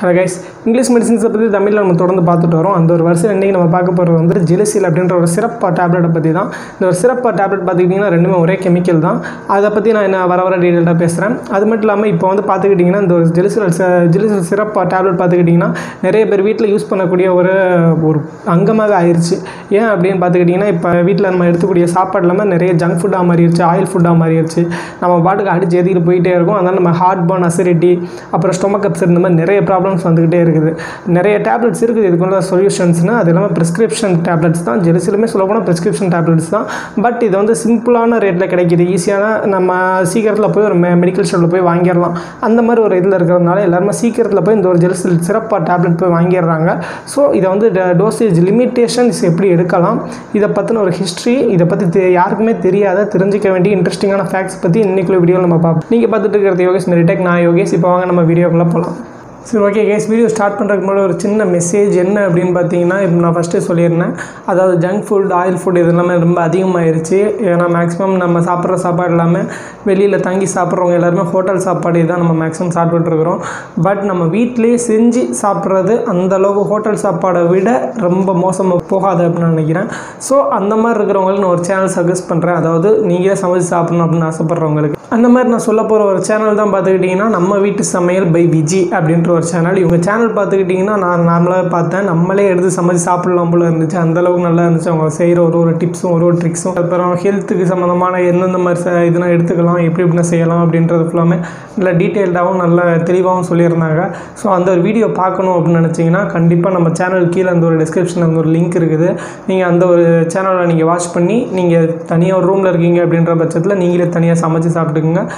Hello guys, English மெடிசின்ஸை பற்றி தமிழில் நம்ம தொடர்ந்து பார்த்துட்டு வரோம். அந்த ஒரு வருஷம் இன்றைக்கி நம்ம பார்க்க போகிறது வந்து ஜெலுசில் அப்படின்ற ஒரு சிறப்பு டேப்லெட்டை பற்றி தான். இந்த ஒரு சிறப்பு டேப்லெட் பார்த்துக்கிட்டிங்கன்னா ரெண்டுமே ஒரே கெமிக்கல் தான். அதை பற்றி நான் என்ன வர டீட்டெயிலாக பேசுகிறேன். அது மட்டும் இல்லாமல் இப்போ வந்து பார்த்துக்கிட்டிங்கன்னா இந்த ஒரு ஜெலுசில் சிறப்பு டேப்லெட் பார்த்துக்கிட்டிங்கன்னா நிறைய பேர் வீட்டில் யூஸ் பண்ணக்கூடிய ஒரு அங்கமாக ஆயிடுச்சு. ஏன் அப்படின்னு பார்த்துக்கிட்டிங்கன்னா இப்போ வீட்டில் நம்ம எடுத்துக்கூடிய சாப்பாடு இல்லாமல் நிறைய ஜங்க் ஃபுட்டாக மாறிடுச்சு, ஆயில் ஃபுட்டாக மாறிடுச்சு. நம்ம பாட்டுக்கு அடிச்சு ஏற்றிட்டு போயிட்டே இருக்கும். அதனால் நம்ம ஹார்ட் பர்ன், அசிடிட்டி, அப்புறம் ஸ்டொமக் அப்செட் இந்த மாதிரி நிறைய ப்ராப்ளம்ஸ் வந்துக்கிட்டே இருக்குது. நிறைய டேப்லெட்ஸ் இருக்குது இதுக்குள்ள சொல்யூஷன்ஸ்னு. அது இல்லாமல் ப்ரிஸ்கிரிப்ஷன் டேப்லெட்ஸ் தான். ஜெலுசிலுமே சொல்லப்போனால் ப்ரிஸ்கிரிப்ஷன் டேப்லெட்ஸ் தான். பட் இது வந்து சிம்பிளான ரேட்டில் கிடைக்கிது. ஈஸியான நம்ம சீக்கிரத்தில் போய் ஒரு மெடிக்கல் ஸ்டோரில் போய் வாங்கிடலாம். அந்த மாதிரி ஒரு இதில் இருக்கிறதுனால எல்லாருமே சீக்கிரத்தில் போய் இந்த ஒரு ஜெலுசில் சிறப்பாக டேப்லெட் போய் வாங்கிடுறாங்க. ஸோ இதை வந்து டோசேஜ் லிமிட்டேஷன்ஸ் எப்படி எடுக்கலாம், இதை பற்றின ஒரு ஹிஸ்ட்ரி, இதை பற்றி யாருக்குமே தெரியாத தெரிஞ்சிக்க வேண்டிய இன்ட்ரெஸ்டிங்கான ஃபேக்ட்ஸ் பற்றி இன்றைக்குள்ள வீடியோவில் நம்ம பார்ப்போம். நீங்கள் பார்த்துட்டு இருக்கிறது யோகேஷ் மெரிடெக், நான் யோகேஷ். இப்போ வாங்க நம்ம வீடியோக்குள்ளே போகலாம். சரி, ஓகே கைஸ், வீடியோ ஸ்டார்ட் பண்ணுறதுக்கு முன்னாடி ஒரு சின்ன மெசேஜ் என்ன அப்படின்னு பார்த்தீங்கன்னா, இப்போ நான் ஃபஸ்ட்டே சொல்லியிருந்தேன், அதாவது ஜங்க் ஃபுட், ஆயில் ஃபுட் இது எல்லாமே ரொம்ப அதிகமாகிருச்சு. ஏன்னா மேக்ஸிமம் நம்ம சாப்பிட்ற சாப்பாடு எல்லாமே வெளியில் தங்கி சாப்பிட்றவங்க எல்லாருமே ஹோட்டல் சாப்பாடு தான் நம்ம மேக்ஸிமம் சாப்பிட்டுருக்குறோம். பட் நம்ம வீட்டிலே செஞ்சு சாப்பிட்றது அந்தளவுக்கு ஹோட்டல் சாப்பாடை விட ரொம்ப மோசமாக போகாது அப்படின்னு நான் நினைக்கிறேன். ஸோ அந்த மாதிரி இருக்கிறவங்களுக்கு நான் ஒரு சேனல் சஜஸ்ட் பண்ணுறேன். அதாவது நீங்களே சமைச்சு சாப்பிட்ணும் அப்படின்னு ஆசைப்பட்றவங்களுக்கு அந்த மாதிரி நான் சொல்ல போகிற ஒரு சேனல் தான் பார்த்துக்கிட்டிங்கன்னா நம்ம வீட்டு சமையல் பை விஜி அப்படின்ற ஒரு சேனல். இவங்க சேனல் பார்த்துக்கிட்டிங்கன்னா நான் நார்மலாக பார்த்தேன், நம்மளே எடுத்து சமைச்சு சாப்பிடலாம் போல இருந்துச்சு. அந்தளவுக்கு நல்லா இருந்துச்சு. அவங்க செய்கிற ஒரு டிப்ஸும் ஒரு ட்ரிக்ஸும், அப்புறம் ஹெல்த்துக்கு சம்மந்தமான எந்தெந்த மாதிரி இதெல்லாம் எடுத்துக்கலாம், எப்படி இப்படின்னா செய்யலாம் அப்படின்றது ஃபுல்லாமே நல்லா டீட்டெயில்டாகவும் நல்லா தெளிவாகவும் சொல்லியிருந்தாங்க. ஸோ அந்த ஒரு வீடியோ பார்க்கணும் அப்படின்னு நினச்சிங்கன்னா கண்டிப்பாக நம்ம சேனல் கீழே அந்த ஒரு டிஸ்கிரிப்ஷனில் அந்த ஒரு லிங்க் இருக்குது. நீங்கள் அந்த ஒரு சேனலை நீங்கள் வாட்ச் பண்ணி நீங்கள் தனியாக ஒரு ரூமில் இருக்கீங்க அப்படின்ற பட்சத்தில் நீங்களே தனியாக சமைச்சு சாப்பிட்டுக்குங்க.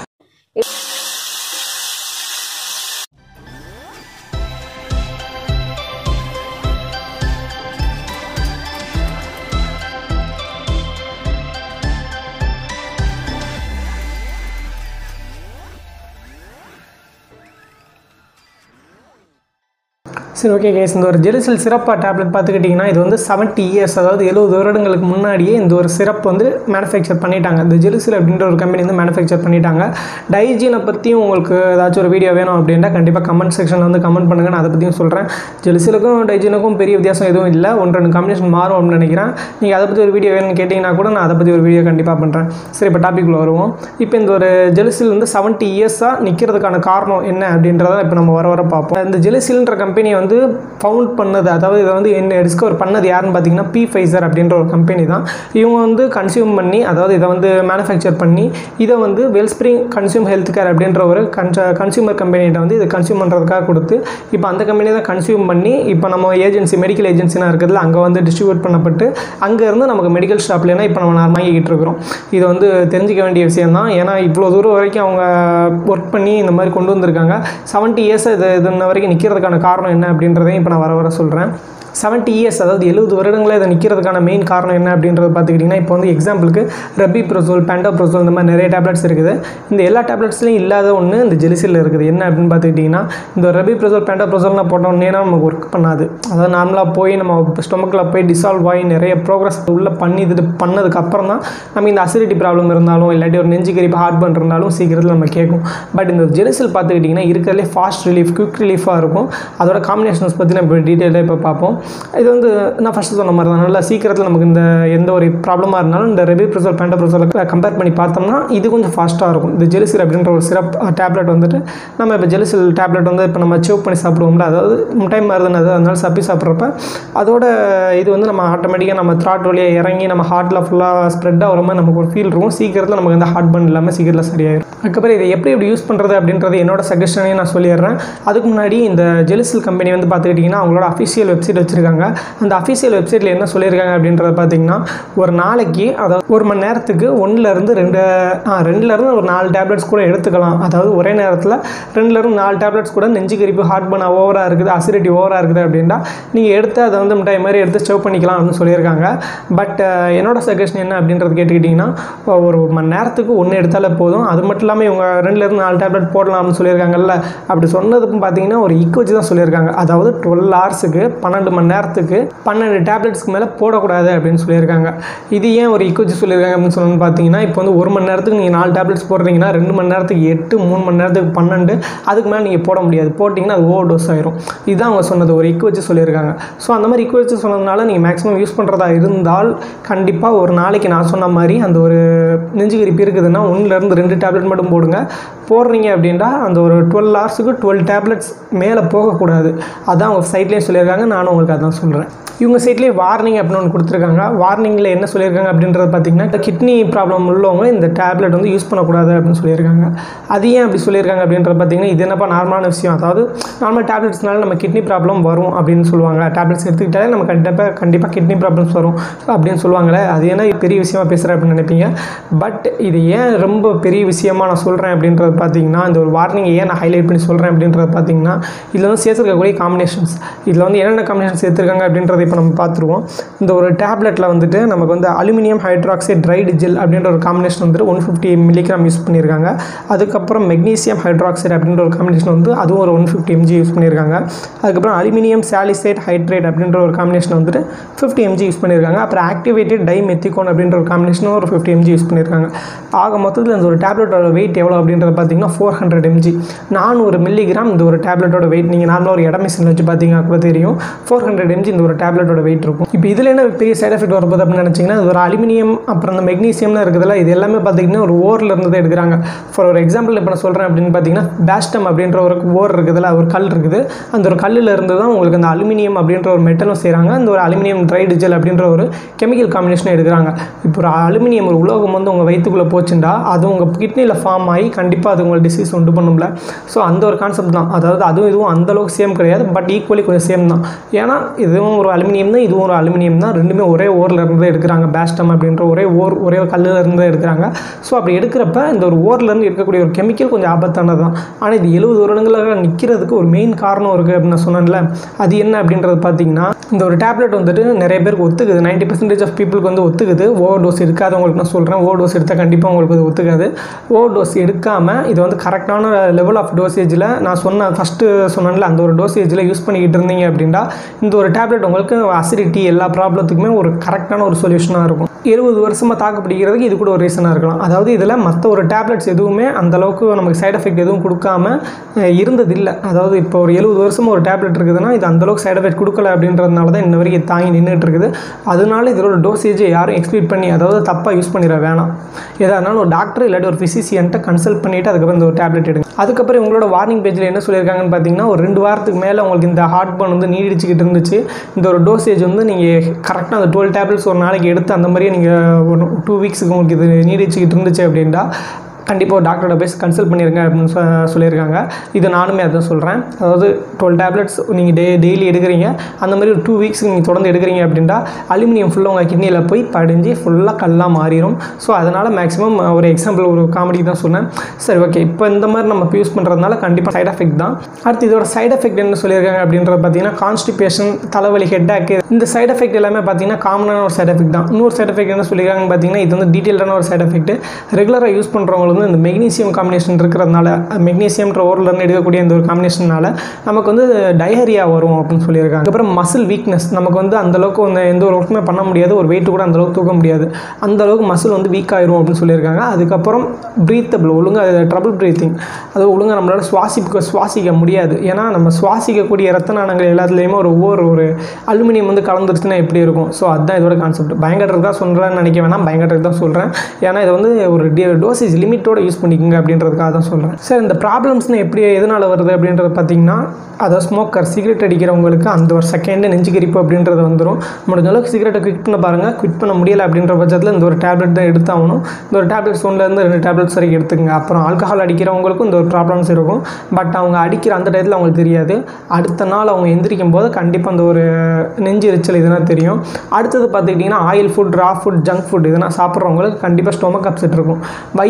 சரி, ஓகே கைஸ், இந்த ஒரு ஜெலுசில் சிறப்பாக டேப்லெட் பார்த்துக்கிட்டிங்கன்னா இது வந்து 70 இயர்ஸ், அதாவது 70 வருடங்களுக்கு முன்னாடியே இந்த ஒரு சிறப்பு வந்து மேனுஃபேக்சர் பண்ணிட்டாங்க. இந்த ஜெலுசில் அப்படின்ற ஒரு கம்பெனி வந்து மேனுஃபேக்சர் பண்ணிட்டாங்க. டைஜீனை பற்றியும் உங்களுக்கு ஏதாச்சும் ஒரு வீடியோ வேணும் அப்படின்னா கண்டிப்பாக கமெண்ட் செக்ஷனில் வந்து கமெண்ட் பண்ணுங்கள். நான் அதை பற்றியும் சொல்கிறேன். ஜெலுசிலுக்கும் டைஜீனுக்கும் பெரிய வித்தியாசம் எதுவும் இல்லை, 1-2 காம்பினேஷன் மாறும் அப்படின்னு நினைக்கிறேன். நீங்கள் அதை பற்றி ஒரு வீடியோ வேணும்னு கேட்டிங்கன்னா கூட நான் அதை பற்றி ஒரு வீடியோ கண்டிப்பாக பண்ணுறேன். சரி, இப்போ டாப்பிக்குள்ளே வருவோம். இப்போ இந்த ஒரு ஜெலுசில் வந்து 70 இயர்ஸாக நிற்கிறதுக்கான காரணம் என்ன அப்படின்றத இப்போ நம்ம வர பார்ப்போம். இந்த ஜெலுசில்ன்ற கம்பெனி வந்து ஃபவுண்ட் பண்ணது, அதாவது இதை வந்து என்ன டிஸ்கவர் பண்ணது யாருன்னு பார்த்தீங்கன்னா பைசர் அப்படின்ற ஒரு கம்பெனி தான். இவங்க வந்து கன்சியூம் பண்ணி, அதாவது இதை வந்து மேனுஃபேக்சர் பண்ணி இதை வந்து வெல்ஸ்பிரிங் கன்சியூம் ஹெல்த் கேர் அப்படின்ற ஒரு கன்சியூமர் கம்பெனிகிட்ட வந்து இதை கன்சியூம் பண்ணுறதுக்காக கொடுத்து, இப்போ அந்த கம்பெனி தான் கன்சியூம் பண்ணி இப்போ நம்ம ஏஜென்சி, மெடிக்கல் ஏஜென்சினா இருக்கிறதுல அங்கே வந்து டிஸ்ட்ரிபியூட் பண்ணப்பட்டு அங்கேருந்து நமக்கு மெடிக்கல் ஷாப்லேனா இப்போ நம்ம வாங்கிக்கிட்டு இருக்கிறோம். இது வந்து தெரிஞ்சிக்க வேண்டிய விஷயம் தான். ஏன்னா இவ்வளோ தூரம் வரைக்கும் அவங்க ஒர்க் பண்ணி இந்த மாதிரி கொண்டு வந்திருக்காங்க. 70 இயர்ஸ் இது இன்ன வரைக்கும் நிற்கிறதுக்கான காரணம் என்ன அப்படின்றதையும் இப்போ நான் வர சொல்கிறேன். 70 இயர்ஸ், அதாவது 70 வருடங்களே இதை நிற்கிறதுக்கான மெயின் காரணம் என்ன அப்படின்றது பார்த்துக்கிட்டிங்கன்னா, இப்போ வந்து எக்ஸாம்பிளுக்கு ரபிப்ரோசோல், பேண்டோப்ரோசோல் இந்த மாதிரி நிறைய டேப்லெட்ஸ் இருக்குது. இந்த எல்லா டேப்லெட்ஸ்லையும் இல்லாத ஒன்று இந்த ஜெலுசில் இருக்குது. என்ன அப்படின்னு பார்த்துக்கிட்டிங்கன்னா, இந்த ரபிப்ரோசோல், பேண்டோப்ரோசோல்னால் போட்டோன்னே நமக்கு ஒர்க் பண்ணாது. அதாவது நார்மலாக போய் நம்ம ஸ்டொமக்கில் போய் டிசால்வ் ஆகி நிறைய ப்ரோக்ரஸ் உள்ளே பண்ணதுக்கப்புறம் தான் நம்ம இந்த அசிடிட்டி ப்ராப்ளம் இருந்தாலும் இல்லாட்டி ஒரு நெஞ்சு கரிப்பு, ஹார்ட் பர்ன் இருந்தாலும் சீக்கிரத்தில் நம்ம கேட்கும். பட் இந்த ஜெலுசில் பார்த்துக்கிட்டிங்கன்னா இருக்கிறதுலே ஃபாஸ்ட் ரிலீஃப், குவிக் ரிலீஃபாக இருக்கும். அதோட காம்பினேஷன்ஸ் பற்றி நம்ம டீட்டெயிலாக இப்போ பார்ப்போம். இது வந்து நான் ஃபஸ்ட்டு சொன்ன மாதிரி தான், நல்லா சீக்கிரத்தில் நமக்கு இந்த எந்த ஒரு ப்ராப்ளமாக இருந்தாலும் இந்த ரபிப்ரோசோல், பேண்டோப்ரோசோல் கம்பேர் பண்ணி பார்த்தோம்னா இது கொஞ்சம் ஃபாஸ்ட்டாக இருக்கும். இந்த ஜெலுசில் அப்படின்ற ஒரு சிறப் டேப்லெட் வந்துட்டு நம்ம இப்போ ஜெலுசில் டேப்லெட் வந்து இப்போ நம்ம சூப் பண்ணி சாப்பிடுவோம்ல, அதாவது டைம் வருதுன்னு அதனால சப்பி சாப்பிட்றப்ப அதோட இது வந்து நம்ம ஆட்டோமேட்டிக்காக நம்ம த்ராட் வழியாக இறங்கி நம்ம ஹார்ட்டில் ஃபுல்லாக ஸ்ப்ரெட் ஆகிற மாதிரி நமக்கு ஒரு ஃபீல் இருக்கும். சீக்கிரத்தில் நமக்கு இந்த ஹார்ட் பர்ன் இல்லாமல் சீக்கிரத்தில் சரியாயிடும். அதுக்கப்புறம் இதை எப்படி யூஸ் பண்ணுறது அப்படின்றது என்னோட சஜஷனையும் நான் சொல்லிடுறேன். அதுக்கு முன்னாடி இந்த ஜெலுசில் கம்பெனி வந்து பார்த்துக்கிட்டிங்கன்னா அவங்களோட அஃபிஷியல் வெப்சைட் வச்சுருக்காங்க. அந்த அஃபிஷியல் வெப்சைட்டில் என்ன சொல்லியிருக்காங்க அப்படின்றத பார்த்தீங்கன்னா, ஒரு நாளைக்கு, அதாவது 1 மணி நேரத்துக்கு 1-2 2 ஒரு 4 டேப்லெட்ஸ் கூட எடுத்துக்கலாம். அதாவது ஒரே நேரத்தில் 2-4 டேப்லெட்ஸ் கூட நெஞ்சு கரிப்பு, ஹார்ட் பர்ன் ஓவராக இருக்குது, அசிடிட்டி ஓவராக இருக்குது அப்படின்னா நீங்கள் எடுத்து அதை வந்து மிட்டாய் மாதிரி எடுத்து ஸ்டவ் பண்ணிக்கலாம் அப்படின்னு சொல்லியிருக்காங்க. பட் என்னோட சஜஷன் என்ன அப்படின்றது கேட்டுக்கிட்டிங்கன்னா, 1 மணி நேரத்துக்கு 1 எடுத்தாலே போதும். அது மட்டும் இல்லாமல் இவங்க 2-4 டேப்லெட் போடலாம் அப்படின்னு சொல்லியிருக்காங்கல்ல, அப்படி சொன்னதுக்கும் பார்த்தீங்கன்னா ஒரு இக்கு வச்சு தான் சொல்லியிருக்காங்க. அதாவது 12 ஹவர்ஸுக்கு 12 மணி மணி நேரத்துக்கு 12 டேப்லெட்ஸ்க்கு மேலே போடக்கூடாது அப்படின்னு சொல்லியிருக்காங்க. இது ஏன் ஒரு ஈக்குவச்சு சொல்லியிருக்காங்க அப்படின்னு சொல்லணும்னு பார்த்தீங்கன்னா, இப்போ வந்து 1 மணி நேரத்துக்கு நீங்கள் 4 டேப்லெட்ஸ் போடுறீங்கன்னா 2 மணி நேரத்துக்கு 8, 3 மணி நேரத்துக்கு 12, அதுக்கு மேலே நீங்கள் போட முடியாது. போட்டிங்கன்னா அது ஓவர் டோஸ் ஆயிரும். இதுதான் அவங்க சொன்னது, ஒரு ஈக்குவச்சு சொல்லியிருக்காங்க. ஸோ அந்த மாதிரி ஈக்குவச்சு சொன்னதுனால நீங்கள் மேக்ஸிமம் யூஸ் பண்ணுறதா இருந்தால் கண்டிப்பாக ஒரு நாளைக்கு நான் சொன்ன மாதிரி அந்த ஒரு நெஞ்சுக்கரிப்பு இருக்குதுன்னா 1லேருந்து 2 டேப்லெட் மட்டும் போடுங்க. போடுறீங்க அப்படின்னா அந்த ஒரு 12 ஹவர்ஸுக்கு 12 டேப்லெட்ஸ் மேலே போகக்கூடாது. அதான் அவங்க சைட்லேயும் சொல்லியிருக்காங்க. நானும் உங்களுக்கு அதான் சொல்கிறேன். இவங்க சைட்லேயே வார்னிங் அப்படின்னு ஒன்று கொடுத்துருக்காங்க. வார்னிங்கில் என்ன சொல்லியிருக்காங்க அப்படின்றது பார்த்தீங்கன்னா, கிட்னி ப்ராப்ளம் உள்ளவங்க இந்த டேப்லெட் வந்து யூஸ் பண்ணக்கூடாது அப்படின்னு சொல்லியிருக்காங்க. அது ஏன் அப்படி சொல்லியிருக்காங்க அப்படின்றது பார்த்தீங்கன்னா, இது என்னப்பா நார்மலான விஷயம், அதாவது நார்மல் டேப்லெட்ஸ்னால நம்ம கிட்னி ப்ராப்ளம் வரும் அப்படின்னு சொல்லுவாங்க. டேப்லெட்ஸ் எடுத்துக்கிட்டாலே நம்ம கண்டிப்பாக கிட்னி ப்ராப்ளம்ஸ் வரும் அப்படின்னு சொல்லுவாங்களே, அது என்ன பெரிய விஷயமா பேசுகிறேன் அப்படின்னு நினைப்பீங்க. பட் இது ஏன் ரொம்ப பெரிய விஷயமா நான் சொல்கிறேன் அப்படின்றது பார்த்தீங்கன்னா, இந்த ஒரு வார்னிங் ஏன் நான் ஹைலைட் பண்ணி சொல்கிறேன் அப்படின்றது பார்த்தீங்கன்னா, இதில் வந்து சேர்த்துருக்கக்கூடிய காம்பினேஷன்ஸ், இதில் வந்து என்னென்ன காம்பினேஷன் சேர்த்துருக்காங்க அப்படின்றத இப்போ நம்ம பார்த்துருவோம். இந்த ஒரு டேப்லெட்டில் வந்துட்டு நமக்கு வந்து அலுமினியம் ஹைட்ராக்சைடு ட்ரைடு ஜெல் அப்படின்ற ஒரு காம்பினேஷன் வந்துட்டு 150 மில்லிகிராம் யூஸ் பண்ணியிருக்காங்க. அதுக்கப்புறம் மெக்னீசியம் ஹைட்ராக்சைடு அப்படின்ற ஒரு காம்பினேஷன் வந்து அதுவும் ஒரு 150 mg யூஸ் பண்ணியிருக்காங்க. அதுக்கப்புறம் அலுமினியம் சாலிசைட் ஹைட்ரேட் அப்படின்ற ஒரு காம்பினேஷன் வந்துட்டு 50 mg யூஸ் பண்ணியிருக்காங்க. அப்புறம் ஆக்டிவேட்டட் டைமெத்திகோன் அப்படின்ற ஒரு காம்பினேஷனும் ஒரு 50 mg யூஸ் பண்ணியிருக்காங்க. ஆக மொத்தத்தில் இந்த ஒரு டேப்லெட்டோட வெயிட் எவ்வளோ அப்படின்றத பார்த்தீங்கன்னா 400 mg, 400 மில்லிகிராம் இந்த ஒரு டேப்லெட்டோட வெயிட். நீங்கள் நார்மலாக ஒரு இடமிஷன் வச்சு பார்த்தீங்கன்னா கூட தெரியும் 400 mg இந்த ஒரு டேப்லெட்டோட வெயிட் இருக்கும். இப்போ இதில் என்ன பெரிய சைட் எஃபெக்ட் வரப்போது அப்படின்னு நினச்சிங்கன்னா, இது ஒரு அலுமினியம் அப்புறம் இந்த மெக்னீசியம்னு இருக்குதுல்ல, இது எல்லாமே பார்த்தீங்கன்னா ஒரு ஓரில் இருந்து தான் எடுக்கிறாங்க. ஃபார் ஒரு எக்ஸாம்பிள் இப்போ நான் சொல்கிறேன் அப்படின்னு பார்த்தீங்கன்னா, பேஸ்டம் அப்படின்ற ஒரு ஓர் இருக்குதுல்ல, ஒரு கல் இருக்குது, அந்த ஒரு கல்லில் இருந்து தான் உங்களுக்கு அந்த அலுமினியம் அப்படின்ற ஒரு மெட்டலும் செய்கிறாங்க. அந்த ஒரு அலுமினியம் ட்ரைடு ஜெல் அப்படின்ற ஒரு கெமிக்கல் காம்பினேஷனை எடுக்கிறாங்க. இப்போ ஒரு அலுமினியம் ஒரு உலோகம் வந்து உங்கள் வயிற்றுக்குள்ளே போச்சுண்டா அது உங்கள் கிட்னியில் ஃபார்ம் ஆகி கண்டிப்பாக அது உங்களுக்கு டிசீஸ் உண்டு பண்ணும்ல. ஸோ அந்த ஒரு கான்செப்ட் தான். அதாவது அதுவும் இதுவும் அந்தளவுக்கு சேம் கிடையாது, பட் ஈக்குவலி கொஞ்சம் சேம் தான். ஏன்னா இதுவும் ஒரு அலுமினியம் தான், இதுவும் ஒரு அலுமினியம் தான், ரெண்டுமே ஒரே ஓரில் இருந்து எடுக்கிறாங்க. பேஸ்டம் அப்படின்ற ஒரே கல்லில் இருந்து எடுக்கிறாங்க. ஸோ அப்படி எடுக்கிறப்ப இந்த ஒரு ஓர்லேருந்து இருக்கக்கூடிய ஒரு கெமிக்கல் கொஞ்சம் ஆபத்தானது தான். ஆனால் இது 70 வருடங்களாக நிற்கிறதுக்கு ஒரு மெயின் காரணம் இருக்குது அப்படின்னு நான் சொன்னேன்ல, அது என்ன அப்படின்றது பார்த்தீங்கன்னா, இந்த ஒரு டேப்லெட் வந்துட்டு நிறைய பேருக்கு ஒத்துக்குது. 90% ஆஃப் பீப்புளுக்கு வந்து ஒத்துக்குது. ஓவர் டோஸ் எடுக்காதவங்களுக்கு நான் சொல்கிறேன், ஓவர் டோஸ் எடுத்தால் கண்டிப்பாக உங்களுக்கு அது ஒத்துக்காது. ஓவர் டோஸ் எடுக்காமல் இது வந்து கரெக்டான லெவல் ஆஃப் டோசேஜில் நான் ஃபஸ்ட்டு சொன்னேன்ல அந்த ஒரு டோசேஜில் யூஸ் பண்ணிக்கிட்டு இருந்தீங்க அப்படின்னா இந்த ஒரு டேப்லெட் உங்களுக்கு அசிடிட்டி எல்லா ப்ராப்ளத்துக்குமே ஒரு கரெக்டான ஒரு சொல்யூஷனாக இருக்கும். 70 வருஷமாக தாக்கு பிடிக்கிறதுக்கு இது கூட ஒரு ரீசனாக இருக்கலாம். அதாவது இதில் மற்ற ஒரு டேப்லெட்ஸ் எதுவுமே அந்தளவுக்கு நமக்கு சைட் எஃபெக்ட் எதுவும் கொடுக்காம இருந்ததில்லை. அதாவது இப்போ ஒரு 70 வருஷமாக ஒரு டேப்லெட் இருக்குதுன்னா இது அந்தளவுக்கு சைட் எஃபெக்ட் கொடுக்கல அப்படின்றதுனால தான் இன்ன வரைக்கும் தாங்கி நின்றுட்டு இருக்குது. அதனால இதோட டோசேஜை யாரும் எக்ஸ்பீட் பண்ணி அதாவது தப்பாக யூஸ் பண்ணிட வேணாம். எதானாலும் ஒரு டாக்டர் இல்லாட்டி ஒரு ஃபிசிஷியன்ட்ட கன்சல்ட் பண்ணிவிட்டு அதுக்கப்புறம் இந்த ஒரு டேப்லெட் எடுங்க. அதுக்கப்புறம் உங்களோட வார்னிங் பேஜில் என்ன சொல்லியிருக்காங்கன்னு பார்த்தீங்கன்னா, ஒரு 2 வாரத்துக்கு மேலே உங்களுக்கு இந்த ஹார்ட் பர்ன் வந்து நீடிச்சுக்கிட்டு இருந்துச்சு, இந்த ஒரு டோசேஜ் வந்து நீங்கள் கரெக்டாக அந்த 12 டேப்லெட்ஸ் ஒரு நாளைக்கு எடுத்து அந்த மாதிரியே நீங்கள் 2 வீக்ஸுக்கு உங்களுக்கு இது நீடிச்சுக்கிட்டு இருந்துச்சு அப்படின்னா கண்டிப்பாக ஒரு டாக்டரோட போய் கன்சல்ட் பண்ணிடுங்க அப்படின்னு சொல்லியிருக்காங்க. இது நானுமே அதான் சொல்கிறேன். அதாவது 12 டேப்லெட்ஸ் நீங்கள் டெய்லி எடுக்கிறீங்க, அந்த மாதிரி ஒரு 2 வீக்ஸுக்கு நீங்கள் தொடர்ந்து எடுக்கிறீங்க அப்படின்னா அலுமினியம் ஃபுல்லாக உங்கள் கிட்னியில் போய் படிஞ்சு ஃபுல்லாக கல்லாக மாறிடும். ஸோ அதனால் மேக்ஸிமம் ஒரு எக்ஸாம்பிள் ஒரு காமெடி தான் சொன்னேன். சரி, ஓகே. இப்போ இந்த மாதிரி நம்ம யூஸ் பண்ணுறதுனால கண்டிப்பாக சைட் எஃபெக்ட் தான். அடுத்து இதோட சைட் எஃபெக்ட் என்ன சொல்லியிருக்காங்க அப்படின்றது பார்த்தீங்கன்னா, கான்ஸ்டிபேஷன், தலைவலி, ஹெட்டாக்கு, இந்த சைட் எஃபெக்ட் எல்லாமே பார்த்தீங்கன்னா காமனான ஒரு சைட் எஃபெக்ட் தான். இன்னொரு சைட் எஃபெக்ட் என்ன சொல்லியிருக்காங்கன்னு பார்த்தீங்கன்னா, இது வந்து டீட்டெயிலான ஒரு சைட் எஃபெக்ட். ரெகுலராக யூஸ் பண்ணுறவங்க வந்து இந்த மெக்னீசியம் காம்பினேஷன் இருக்கிறதுனால, மெக்னீசியம்ன்ற ஓர்லேருந்து எடுக்கக்கூடிய இந்த ஒரு காம்பினேஷனால நமக்கு வந்து டயரியா வரும் அப்படின்னு சொல்லியிருக்காங்க. அதுக்கப்புறம் மசில் வீக்னஸ், நமக்கு வந்து அந்தளவுக்கு வந்து எந்த ஒரு ஒர்க்குமே பண்ண முடியாது, ஒரு வெயிட் கூட அந்தளவுக்கு தூக்க முடியாது, அந்தளவுக்கு மசில் வந்து வீக் ஆயிரும் அப்படின்னு சொல்லியிருக்காங்க. அதுக்கப்புறம் ப்ரீத்தபிள், ஒழுங்காக ட்ரபிள் ப்ரீத்திங், அது ஒழுங்காக நம்மளால் சுவாசிக்க முடியாது. ஏன்னா நம்ம சுவாசிக்கக்கூடிய ரத்த நாணங்கள் எல்லாத்துலேயுமே ஒரு அலுமினியம் வந்து கலந்துருச்சுன்னா எப்படி இருக்கும். ஸோ அதுதான் இதோட கான்செப்ட். பயங்கரத்துக்கு தான் சொல்கிறேன்னு நினைக்க வேணாம், பயங்கரத்துக்கு தான் சொல்கிறேன். ஏன்னா இதை வந்து ஒரு டோசேஜ் லிமிட்டோட யூஸ் பண்ணிக்கோங்க அப்படின்றதுக்காக தான் சொல்கிறேன். சார், இந்த ப்ராப்ளம்ஸ்னு எதனால் வருது அப்படின்றது பார்த்தீங்கன்னா, அதாவது ஸ்மோக்கர், சிகரெட் அடிக்கிறவங்களுக்கு அந்த ஒரு செகண்டு நெஞ்சுக்கரிப்பு அப்படின்றது வந்துடும். முடிஞ்ச அளவுக்கு சிகரெட்டை குவிட் பண்ண பாருங்கள். குவிட் பண்ண முடியலை அப்படின்ற பட்சத்தில் இந்த ஒரு டேப்லெட் தான் எடுத்தாகணும். இந்த ஒரு டேப்லெட்ஸ் 1லேருந்து 2 டேப்லெட்ஸ் வரைக்கும் எடுத்துக்கங்க. அப்புறம் ஆல்கஹால் அடிக்கிறவங்களுக்கும் இந்த ஒரு ப்ராப்ளம்ஸ் இருக்கும். பட் அவங்க அடிக்கிற அந்த டயத்தில் அவங்களுக்கு தெரியாது. அடுத்த நாள் அவங்க எந்திரிக்கும் போது கண்டிப்பாக அந்த ஒரு நெஞ்சு எரிச்சல் இதெல்லாம் தெரியும். அடுத்தது பார்த்துக்கிட்டிங்கன்னா, oil food, raw food, junk food இதெல்லாம் சாப்பிட்றவங்களுக்கு கண்டிப்பாக ஸ்டொமக் அப்செட் இருக்கும். வயிறு வந்து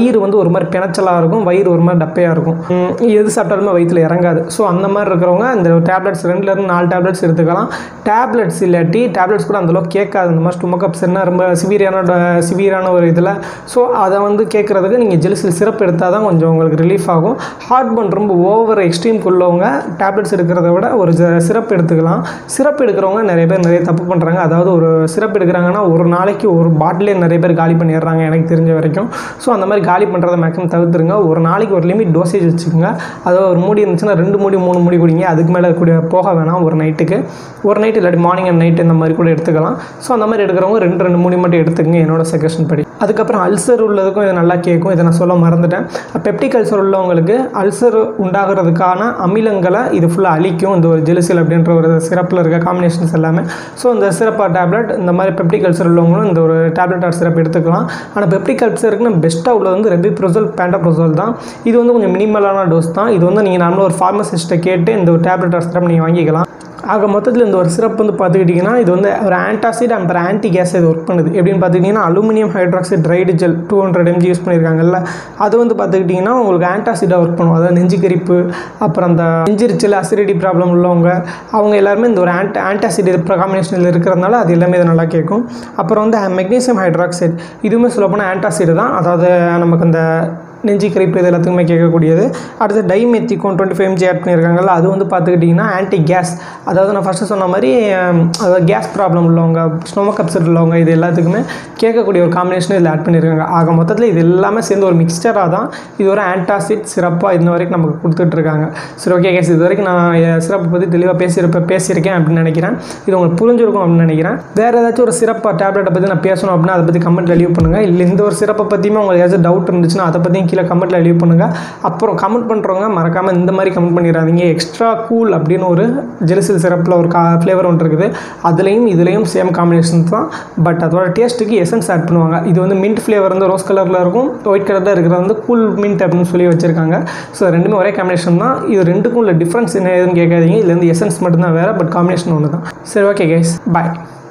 ஒரு மாதிரி பிணைச்சலாக இருக்கும், வயிறு ஒரு மாதிரி டப்பையாக இருக்கும், எது சாப்பிட்டாலுமே வயிற்றில் இறங்காது. ஸோ அந்த மாதிரி இருக்கிறவங்க இந்த டேப்லெட்ஸ் 2லேருந்து 4 டேப்லெட்ஸ் எடுத்துக்கலாம். டேப்லெட்ஸ் இல்லாட்டி டேப்லெட்ஸ் கூட அந்தளவுக்கு கேட்காது. இந்த மாதிரி ஸ்டொமக் அப்செட்னா ரொம்ப சிவியரான ஒரு இதில். ஸோ அதை வந்து கேட்குறதுக்கு நீங்கள் ஜெலுசில் சிரப் எடுத்தால் தான் கொஞ்சம் உங்களுக்கு ரிலீஃப் ஆகும். ஹார்ட் பர்ன் ரொம்ப ஓவர் எக்ஸ்ட்ரீம்க்கு உள்ளவங்க டேப்லெட்ஸ் எடுக்கிறத விட ஒரு சிரப் எடுத்துக்கலாம். சிரப் எடுக்கிறவங்க நிறைய பேர் நிறைய தப்பு பண்ணுறாங்க. அதாவது ஒரு சிரப் எடுக்கிறாங்கன்னா ஒரு நாளைக்கு ஒரு பாட்டிலே நிறைய பேர் காலி பண்ணிடுறாங்க எனக்கு தெரிஞ்ச வரைக்கும். ஸோ அந்த மாதிரி காலி பண்ணுறதை மேக்ஸிமம் தவிர்த்துருங்க. ஒரு நாளைக்கு ஒரு லிமிட் டோசேஜ் வச்சுக்கோங்க. அதாவது ஒரு மூடி இருந்துச்சுன்னா 2 மூடி 3 மூடி குடிங்க. அதுக்கு மேலே போக வேணாம். ஒரு நைட்டு இல்லாட்டி மார்னிங் அண்ட் நைட் இந்த மாதிரி கூட எடுத்துக்கலாம். ஸோ அந்த மாதிரி எடுக்கிறவங்க 2 மூடி மட்டும் எடுத்துக்கங்க என்னோட சஜஷன் படி. அதுக்கப்புறம் அல்சர் உள்ளதுக்கும் இது நல்லா கேட்கும். இதை நான் சொல்ல மறந்துட்டேன். பெப்டிக் அல்சர் உள்ளவங்களுக்கு அல்சர் உண்டாகிறதுக்கான அமிலங்களை இது ஃபுல்லாக அழிக்கும் இந்த ஒரு ஜெலுசில் அப்படின்ற ஒரு சிரப்பில் இருக்க காம்பினேஷன்ஸ் எல்லாமே. ஸோ இந்த சிரப்பா டேப்லெட் இந்த மாதிரி பெப்டிக் அல்சர் உள்ளவங்களும் இந்த ஒரு டேப்லெட் ஆர் சிரப் எடுத்துக்கலாம். ஆனால் பெப்டிக் அல்சருக்குன்னு பெஸ்ட்டாக உள்ளது வந்து ரெபிப்ரோசோல் பேண்டப்ரோசோல் தான். இது வந்து கொஞ்சம் மினிமலான டோஸ் தான். இது வந்து நீங்கள் நார்மலாக ஒரு ஃபார்மசிஸ்ட்டை கேட்டு இந்த ஒரு டேப்லெட் ஆர் சிரப் நீங்கள் வாங்கிக்கலாம். ஆக மொத்தத்தில் இந்த ஒரு சிரப் வந்து பார்த்துக்கிட்டிங்கன்னா இது வந்து ஒரு ஆன்டாசிட் அண்ட் ஆன்டி கேஸ் இது ஒர்க் பண்ணுது. எப்படின்னு பார்த்துக்கிட்டிங்கன்னா aluminium hydroxide dried gel 200 mg use பண்ணியிருக்காங்கல்ல, அது வந்து பார்த்துக்கிட்டிங்கன்னா உங்களுக்கு ஆன்டாசிடாக ஒர்க் பண்ணும். அதாவது நெஞ்சு கரிப்பு, அப்புறம் அந்த நெஞ்சிரிச்சல், அசிடிட்டி ப்ராப்ளம் உள்ளவங்க அவங்க எல்லாருமே இந்த ஒரு ஆன்டாசிட் காம்பினேஷனில் இருக்கிறதுனால அது எல்லாமே இது நல்லா கேட்கும். அப்புறம் வந்து மெக்னீசியம் ஹைட்ராக்சைடு, இதுவுமே சொல்லப்போனால் ஆன்டாசிட் தான். அதாவது நமக்கு அந்த நெஞ்சு கரிப்பு இது எல்லாத்துக்குமே கேட்கக்கூடியது. அடுத்து டைமெத்திகோன் 25 mg ஆட் பண்ணியிருக்காங்கல்ல, அது வந்து பார்த்துக்கிட்டிங்கன்னா ஆன்டி கேஸ். அதாவது நான் ஃபஸ்ட்டு சொன்ன மாதிரி அதாவது கேஸ் ப்ராப்ளம் உள்ளவங்க, ஸ்டொமக் அப்செட் உள்ளவங்க இது எல்லாத்துக்குமே கேட்கக்கூடிய ஒரு காம்பினேஷன் இதில் ஆட் பண்ணியிருக்காங்க. ஆக மொத்தத்தில் இது எல்லாமே சேர்ந்து ஒரு மிக்சராக தான் இது ஒரு ஆன்டாசிட் சிரப்பாக இன்ன வரைக்கும் நமக்கு கொடுத்துட்ருக்காங்க. சரி, ஓகே கேஸ், இது வரைக்கும் நான் சிரப்பை பற்றி தெளிவாக பேசியிருக்கேன் அப்படின்னு நினைக்கிறேன். இது உங்களுக்கு புரிஞ்சிருக்கும் அப்படின்னு நினைக்கிறேன். வேறு ஏதாச்சும் ஒரு சிரப்பாக டேப்லெட்டை பற்றி நான் பேசணும் அப்படின்னா அதை பற்றி கமெண்ட்டில் லீவ் பண்ணுங்கள். இல்லை இந்த ஒரு சிரப்பை பற்றியுமே உங்களுக்கு ஏதாச்சும் டவுட் இருந்துச்சுன்னா அதை பற்றியும் கீழே கமெண்ட்டில் லீவ் பண்ணுங்கள். அப்புறம் கமெண்ட் பண்ணுறவங்க மறக்காமல் இந்த மாதிரி கமெண்ட் பண்ணிடாதீங்க. எக்ஸ்ட்ரா கூல் அப்படின்னு ஒரு ஜெலுசில் சிரப்பில் ஒரு ஃப்ளேவர் ஒன்று இருக்குது. அதுலேயும் இதுலேயும் சேம் காம்பினேஷன் தான். பட் அதோட டேஸ்ட்டுக்கு எசன்ஸ் ஆட் பண்ணுவாங்க. இது வந்து மின்ட் ஃப்ளேவர் வந்து ரோஸ் கலரில் இருக்கும், ஒயிட் கலரில் இருக்கிறது வந்து கூல் மின்ட் அப்படின்னு சொல்லி வச்சுருக்காங்க. ஸோ ரெண்டுமே ஒரே காம்பினேஷன் தான். இது ரெண்டுக்கும் உள்ள டிஃப்ரென்ஸ் என்ன ஏதுன்னு கேட்காதீங்க. இதுலேருந்து எசன்ஸ் மட்டும்தான் வேறு, பட் காம்பினேஷன் ஒன்று தான். சரி, ஓகே கைஸ், பாய்.